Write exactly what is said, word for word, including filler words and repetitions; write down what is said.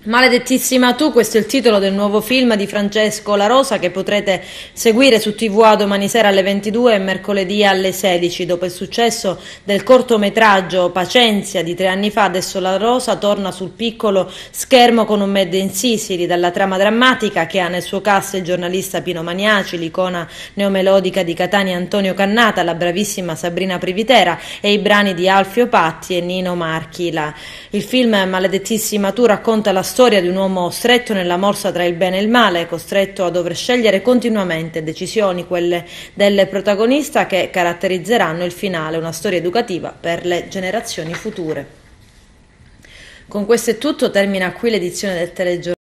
Maledettissima tu, questo è il titolo del nuovo film di Francesco La Rosa che potrete seguire su T V A domani sera alle ventidue e mercoledì alle sedici. Dopo il successo del cortometraggio Pacenzia di tre anni fa, adesso La Rosa torna sul piccolo schermo con un Made in Sicily, dalla trama drammatica che ha nel suo cast il giornalista Pino Maniaci, l'icona neomelodica di Catania Antonio Cannata, la bravissima Sabrina Privitera e i brani di Alfio Patti e Nino Marchi. La, il film Maledettissima tu racconta la storia di un uomo stretto nella morsa tra il bene e il male, costretto a dover scegliere continuamente decisioni, quelle del protagonista, che caratterizzeranno il finale, una storia educativa per le generazioni future. Con questo è tutto, termina qui l'edizione del telegiornale.